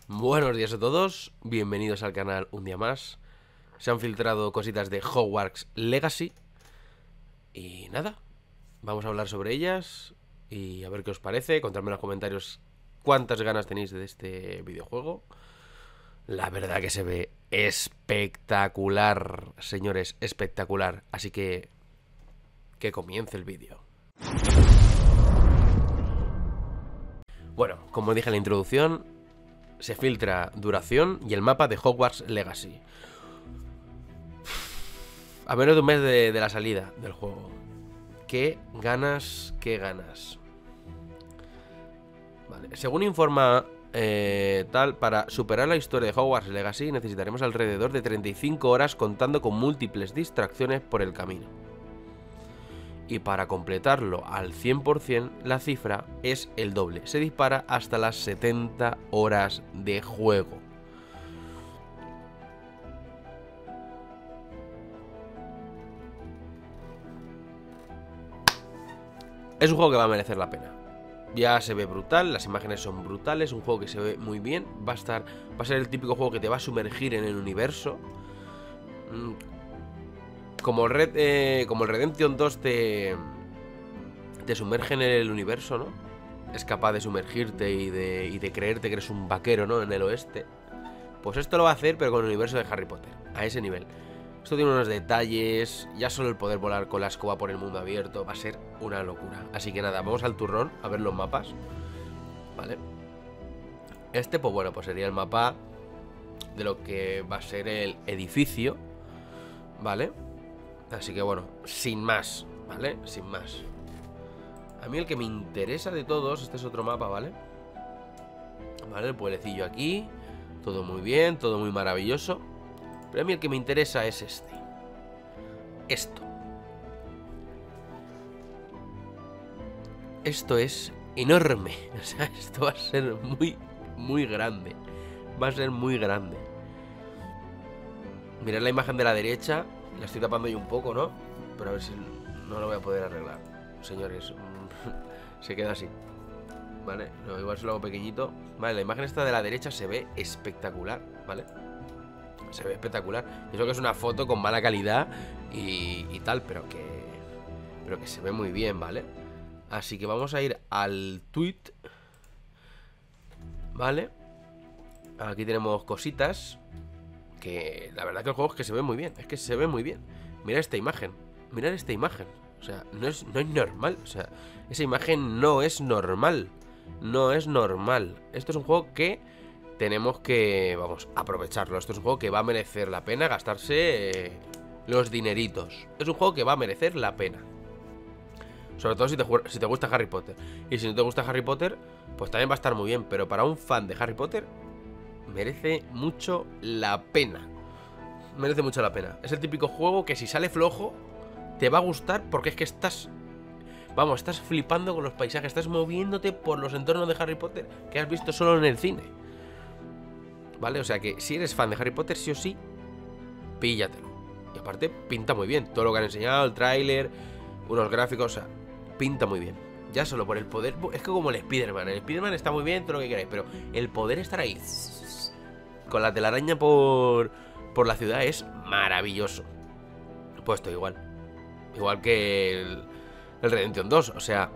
Buenos días a todos, bienvenidos al canal un día más. Se han filtrado cositas de Hogwarts Legacy y nada, vamos a hablar sobre ellas y a ver qué os parece. Contadme en los comentarios cuántas ganas tenéis de este videojuego. La verdad que se ve espectacular, señores, espectacular. Así que comience el vídeo. Bueno, como dije en la introducción, se filtra duración y el mapa de Hogwarts Legacy. A menos de un mes de la salida del juego. Qué ganas, qué ganas. Vale. Según informa para superar la historia de Hogwarts Legacy necesitaremos alrededor de 35 horas contando con múltiples distracciones por el camino. Y para completarlo al 100%, la cifra es el doble. Se dispara hasta las 70 horas de juego. Es un juego que va a merecer la pena. Ya se ve brutal, las imágenes son brutales, un juego que se ve muy bien. Va a ser el típico juego que te va a sumergir en el universo. Como el Redemption 2 te sumerge en el universo, ¿no? Es capaz de sumergirte y de creerte que eres un vaquero, ¿no? En el oeste. Pues esto lo va a hacer, pero con el universo de Harry Potter, a ese nivel. Esto tiene unos detalles, ya solo el poder volar con la escoba por el mundo abierto va a ser una locura. Así que nada, vamos al turrón a ver los mapas. Vale. Este, pues bueno, pues sería el mapa de lo que va a ser el edificio. Vale. Así que bueno, sin más, ¿vale? Sin más. A mí el que me interesa de todos, este es otro mapa, ¿vale? Vale, el pueblecillo aquí. Todo muy bien, todo muy maravilloso. Pero a mí el que me interesa es este. Esto. Esto es enorme. O sea, esto va a ser muy, muy grande. Va a ser muy grande. Mirad la imagen de la derecha. La estoy tapando yo un poco, ¿no? Pero a ver si no lo voy a poder arreglar. Señores, se queda así. Vale, no, igual se lo hago pequeñito. Vale, la imagen esta de la derecha se ve espectacular, ¿vale? Se ve espectacular. Eso que es una foto con mala calidad y tal, pero que se ve muy bien, ¿vale? Así que vamos a ir al tweet. ¿Vale? Aquí tenemos cositas. Que la verdad que el juego es que se ve muy bien. Es que se ve muy bien. Mirad esta imagen. Mirad esta imagen. O sea, no es normal. O sea, esa imagen no es normal. No es normal. Esto es un juego que tenemos que, vamos, aprovecharlo. Esto es un juego que va a merecer la pena gastarse los dineritos. Es un juego que va a merecer la pena. Sobre todo si te gusta Harry Potter. Y si no te gusta Harry Potter, pues también va a estar muy bien. Pero para un fan de Harry Potter, merece mucho la pena. Merece mucho la pena. Es el típico juego que si sale flojo, te va a gustar porque es que estás... Vamos, estás flipando con los paisajes. Estás moviéndote por los entornos de Harry Potter que has visto solo en el cine. ¿Vale? O sea que si eres fan de Harry Potter, sí o sí, píllatelo. Y aparte, pinta muy bien. Todo lo que han enseñado, el tráiler, unos gráficos, o sea, pinta muy bien. Ya solo por el poder... Es que como el Spider-Man. El Spider-Man está muy bien, todo lo que queráis, pero el poder estar ahí con la telaraña por la ciudad es maravilloso. Puesto igual. Igual que el Redemption 2, o sea...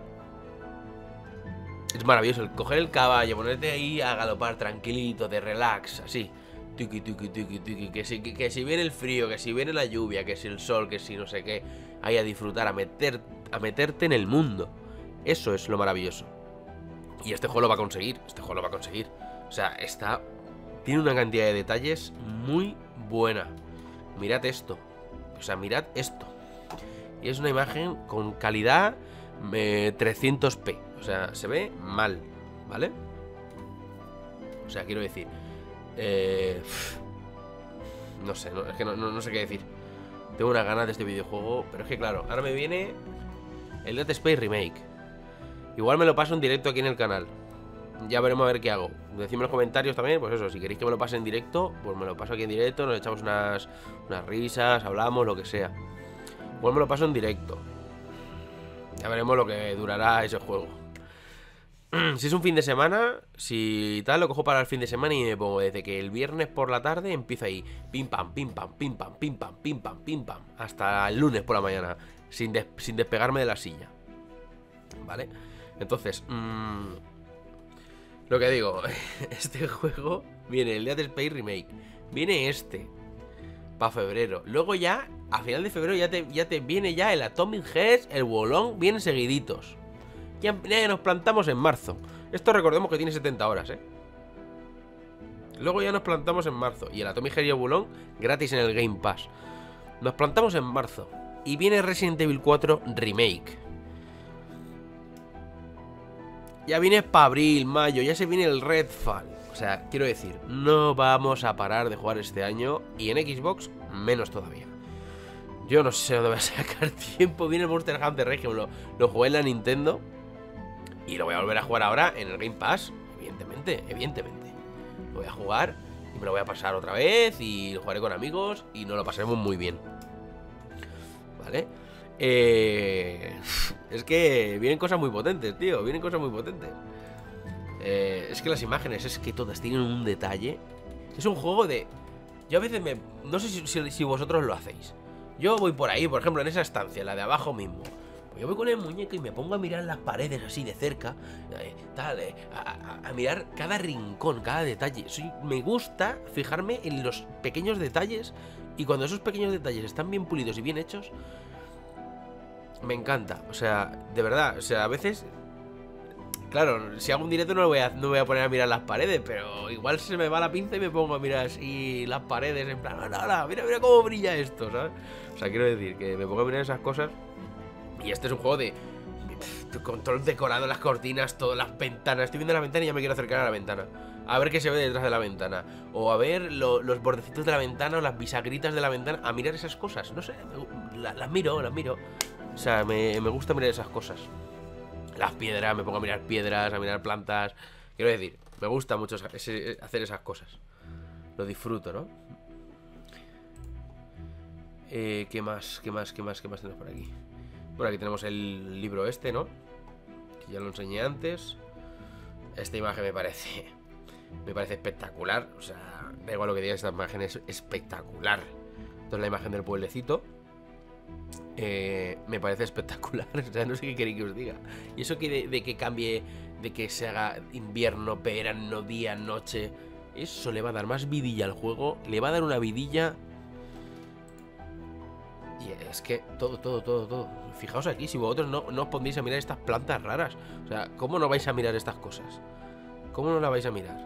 Es maravilloso el coger el caballo, ponerte ahí a galopar tranquilito, de relax, así. Tuki, tuki, tuki, tuki. Que si viene el frío, que si viene la lluvia, que si el sol, que si no sé qué. Ahí a disfrutar, a meterte en el mundo. Eso es lo maravilloso. Y este juego lo va a conseguir. Este juego lo va a conseguir. O sea, tiene una cantidad de detalles muy buena. Mirad esto. O sea, mirad esto. Y es una imagen con calidad 300p. O sea, se ve mal, ¿vale? O sea, quiero decir no sé, es que no sé qué decir. Tengo unas ganas de este videojuego. Pero es que claro, ahora me viene el Dead Space Remake. Igual me lo paso en directo aquí en el canal. Ya veremos a ver qué hago. Decidme en los comentarios también, pues eso, si queréis que me lo pase en directo, pues me lo paso aquí en directo, nos echamos unas risas, hablamos, lo que sea. Igual me lo paso en directo. Ya veremos lo que durará ese juego. Si es un fin de semana, si tal, lo cojo para el fin de semana y me pongo desde que el viernes por la tarde empiezo ahí, pim pam, pim pam, pim pam, pim pam, pim pam, pim pam, hasta el lunes por la mañana, sin despegarme de la silla. ¿Vale? Entonces, lo que digo, este juego viene el Dead Space Remake, viene este para febrero. Luego ya, a final de febrero ya te viene ya el Atomic Heart, el Wolong, vienen seguiditos. Ya nos plantamos en marzo. Esto recordemos que tiene 70 horas, ¿eh? Luego ya nos plantamos en marzo. Y el Atomic Heart y el Wolong gratis en el Game Pass. Nos plantamos en marzo. Y viene Resident Evil 4 Remake. Ya viene para abril, mayo, ya se viene el Redfall. O sea, quiero decir, no vamos a parar de jugar este año. Y en Xbox, menos todavía. Yo no sé dónde voy a sacar tiempo. Viene el Monster Hunter Rise, que lo jugué en la Nintendo. Y lo voy a volver a jugar ahora en el Game Pass. Evidentemente. Lo voy a jugar y me lo voy a pasar otra vez. Y lo jugaré con amigos y nos lo pasaremos muy bien. ¿Vale? Es que vienen cosas muy potentes, tío. Vienen cosas muy potentes. Es que las imágenes, es que todas tienen un detalle. Es un juego de... Yo a veces no sé si vosotros lo hacéis. Yo voy por ahí, por ejemplo, en esa estancia, la de abajo mismo. Pues yo voy con el muñeco y me pongo a mirar las paredes así de cerca. A mirar cada rincón, cada detalle. Me gusta fijarme en los pequeños detalles. Y cuando esos pequeños detalles están bien pulidos y bien hechos, me encanta. O sea, de verdad, o sea, a veces... Claro, si hago un directo no me voy a poner a mirar las paredes, pero igual se me va la pinza y me pongo a mirar así las paredes en plan, no, mira cómo brilla esto, ¿sabes? O sea, quiero decir que me pongo a mirar esas cosas. Y este es un juego de control decorado en las cortinas, todas las ventanas. Estoy viendo la ventana y ya me quiero acercar a la ventana, a ver qué se ve detrás de la ventana. O a ver los bordecitos de la ventana o las bisagritas de la ventana. A mirar esas cosas, no sé, las miro. O sea, me gusta mirar esas cosas. Las piedras, me pongo a mirar piedras, a mirar plantas. Quiero decir, me gusta mucho hacer esas cosas. Lo disfruto, ¿no? ¿Qué más tenemos por aquí? Bueno, aquí tenemos el libro este, ¿no? Que ya lo enseñé antes. Esta imagen me parece espectacular. O sea, da igual lo que diga, esta imagen es espectacular. Esta es la imagen del pueblecito. Me parece espectacular. O sea, no sé qué queréis que os diga. Y eso que de que cambie, de que se haga invierno, verano, día, noche, eso le va a dar más vidilla al juego. Le va a dar una vidilla. Y es que todo. Fijaos aquí, si vosotros no os pondréis a mirar estas plantas raras. O sea, ¿cómo no vais a mirar estas cosas? ¿Cómo no la vais a mirar?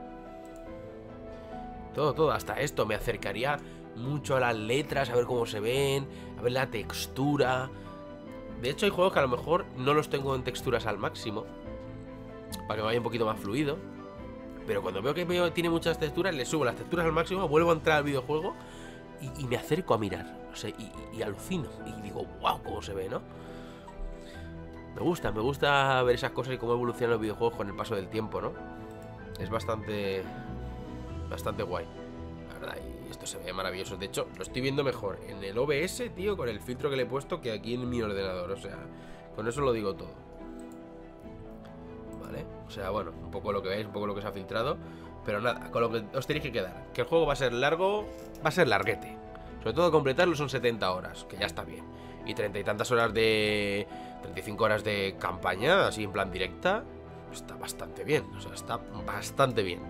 Todo, hasta esto. Me acercaría mucho a las letras, a ver cómo se ven, a ver la textura. De hecho hay juegos que a lo mejor no los tengo en texturas al máximo, para que vaya un poquito más fluido. Pero cuando veo que tiene muchas texturas, le subo las texturas al máximo, vuelvo a entrar al videojuego y me acerco a mirar. O sea, y alucino. Y digo, wow, cómo se ve, ¿no? Me gusta ver esas cosas y cómo evolucionan los videojuegos con el paso del tiempo, ¿no? Es bastante guay, la verdad. Y esto se ve maravilloso. De hecho, lo estoy viendo mejor en el OBS, tío, con el filtro que le he puesto, que aquí en mi ordenador. O sea, con eso lo digo todo. ¿Vale? O sea, bueno, un poco lo que veis, un poco lo que se ha filtrado. Pero nada, con lo que os tenéis que quedar, que el juego va a ser largo, va a ser larguete. Sobre todo completarlo son 70 horas, que ya está bien. Y 30 y tantas horas 35 horas de campaña, así en plan directa, está bastante bien. O sea, está bastante bien.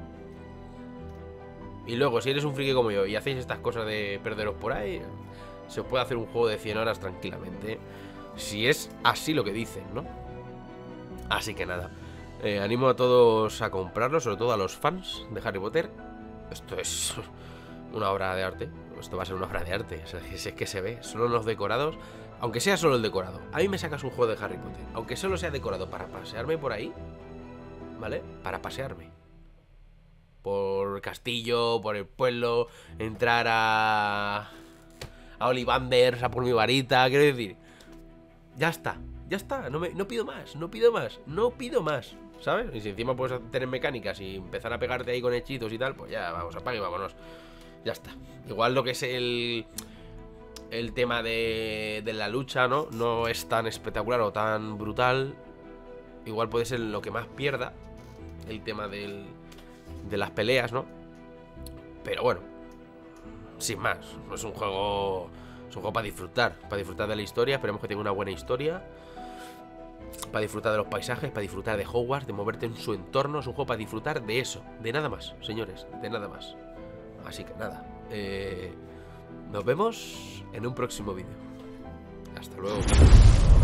Y luego, si eres un friki como yo y hacéis estas cosas de perderos por ahí, se os puede hacer un juego de 100 horas tranquilamente, si es así lo que dicen, ¿no? Así que nada, animo a todos a comprarlo, sobre todo a los fans de Harry Potter. Esto es una obra de arte. Esto va a ser una obra de arte. O sea, es que se ve, solo los decorados. Aunque sea solo el decorado, a mí me sacas un juego de Harry Potter, aunque solo sea decorado para pasearme por ahí, ¿vale? Para pasearme por el castillo, por el pueblo, entrar a Ollivanders, a por mi varita. Quiero decir, ya está, no pido más, ¿sabes? Y si encima puedes tener mecánicas y empezar a pegarte ahí con hechizos y tal, pues ya, vamos, apague y vámonos. Ya está. Igual lo que es el tema de la lucha, ¿no? No es tan espectacular o tan brutal. Igual puede ser lo que más pierda. el tema de las peleas, ¿no? Pero bueno, sin más, no es un juego... Es un juego para disfrutar de la historia. Esperemos que tenga una buena historia, para disfrutar de los paisajes, para disfrutar de Hogwarts, de moverte en su entorno. Es un juego para disfrutar de eso, de nada más, señores, de nada más. Así que nada, nos vemos en un próximo vídeo. Hasta luego.